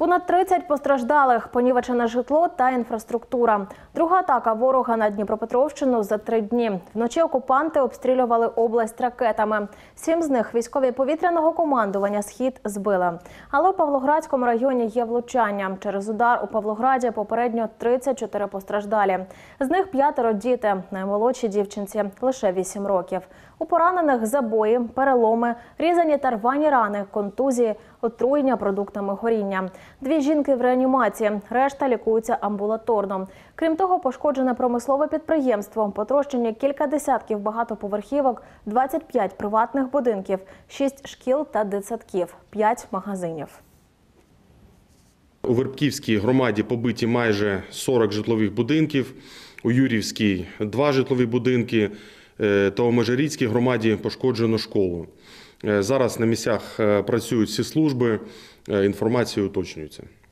Понад 30 постраждалих, понівечене житло та інфраструктура. Друга атака ворога на Дніпропетровщину за 3 дні. Вночі окупанти обстрілювали область ракетами. 7 з них військові повітряного командування «Схід» збили. Але у Павлоградському районі є влучання. Через удар у Павлограді попередньо 34 постраждалі. З них 5 – діти, наймолодшій дівчинці лише 8 років. У поранених забої, переломи, різані та рвані рани, контузії, отруєння продуктами горіння. 2 жінки в реанімації, решта лікуються амбулаторно. Крім того, пошкоджене промислове підприємство, потрощені кілька десятків багатоповерхівок, 25 приватних будинків, 6 шкіл та дитсадків, 5 магазинів. У Вербківській громаді побиті майже 40 житлових будинків, у Юрівській – 2 житлові будинки, та у Межирічській громаді пошкоджено школу. Зараз на місцях працюють всі служби, інформація уточнюється.